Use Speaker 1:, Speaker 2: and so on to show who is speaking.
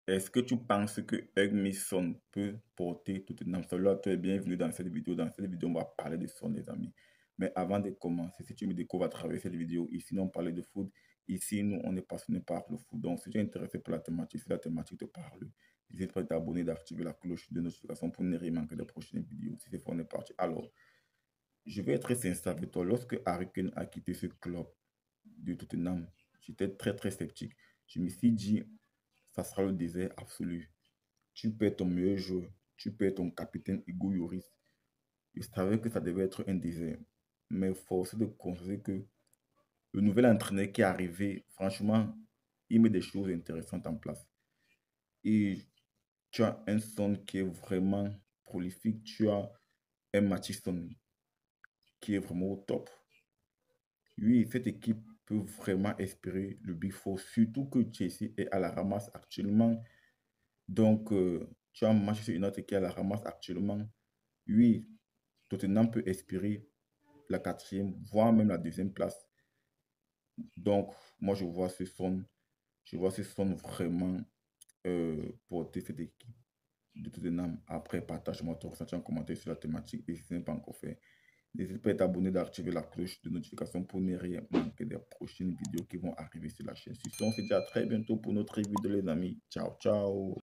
Speaker 1: Est-ce que tu penses que Son peut porter Tottenham? Salut à toi et bienvenue dans cette vidéo. Dans cette vidéo, on va parler de Son, les amis. Mais avant de commencer, si tu me découvres à travers cette vidéo, ici, nous, on parle de foot. Ici, nous, on est passionné par le foot. Donc, si tu es intéressé par la thématique, si la thématique te parle, n'hésite pas à t'abonner, d'activer la cloche de notification pour ne rien manquer des prochaines vidéos. Si c'est fait, on est parti. Alors, je vais être très sincère avec toi. Lorsque Harry Kane a quitté ce club de Tottenham, j'étais très, très sceptique. Je me suis dit, ça sera le désert absolu. Tu perds ton meilleur joueur, tu perds ton capitaine Hugo Lloris. Je savais que ça devait être un désert. Mais force est de constater que le nouvel entraîneur qui est arrivé, franchement, il met des choses intéressantes en place. Et tu as un Son qui est vraiment prolifique. Tu as un Mathison qui est vraiment au top. Oui, cette équipe peut vraiment espérer le Big Four, surtout que Chelsea est à la ramasse actuellement. Donc, tu as Manchester United qui est à la ramasse actuellement. Oui, Tottenham peut espérer la quatrième, voire même la deuxième place. Donc, moi, je vois ce son vraiment porter cette équipe de Tottenham. Après, partage-moi ton ressenti en commentaire sur la thématique et si ce n'est pas encore fait, n'hésite pas à t'abonner, d'activer la cloche de notification pour ne rien manquer des prochaines vidéos qui vont arriver sur la chaîne. Sur ce, on se dit à très bientôt pour notre vidéo, les amis. Ciao, ciao.